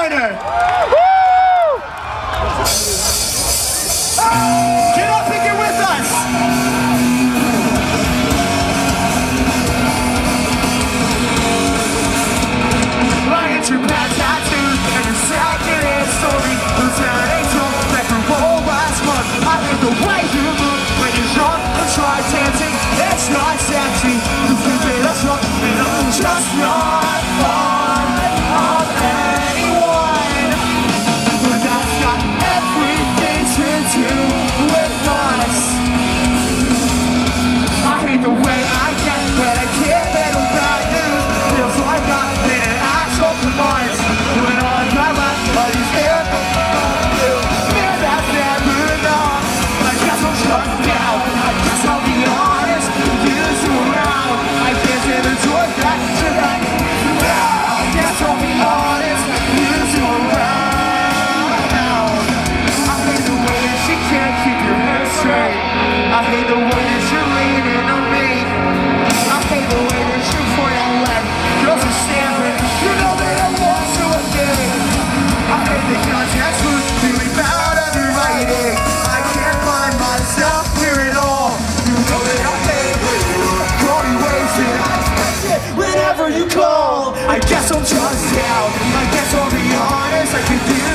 Diner. Get up and get with us. I get your bad tattoos and your second-hand story. Who's an angel that for all last month? I hate the way you move when you're drunk and try dancing. It's not sexy. You think that that's wrong, and I'm just not fun of anyone. But that's got everything to do with us. I hate the way I get when I can't handle bad news. Feels like I'm in an actual demise. When all I got left are these air man, that's never enough. I guess I'm shut down. I guess I'll be honest. Use you around. I can't say the joy back tonight. I guess I'll be honest. Use you around. I hate the way that she can't keep your head straight. I hate the way that you're leaning on me. I hate the way that you're pointing left. Girls are staring. You know that I want you again. I hate the context loose, feeling bad underwriting. I can't find myself here at all. You know that I hate when you call me wasted. I expect it whenever you call. I guess I'm just down. I guess I'll be honest. I can do